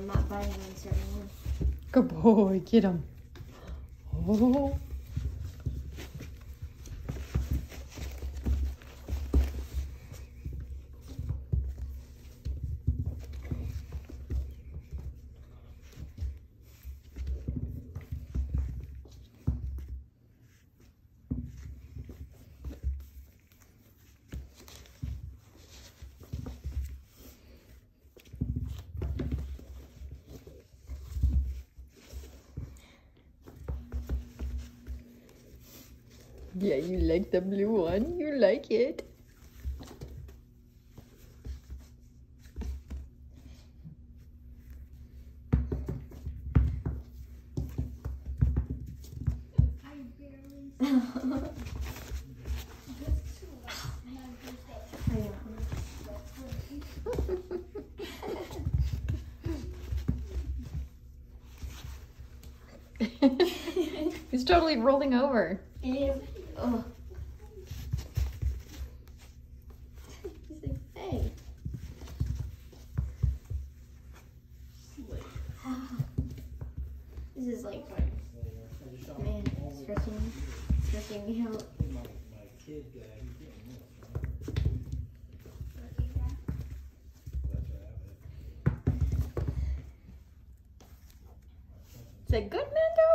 I'm not buying one certain one. Good boy, get him. Oh. Yeah, you like the blue one? You like it? He's totally rolling over. Oh. He's like, hey. This is like, man, stressing me out. Is that good, Mando?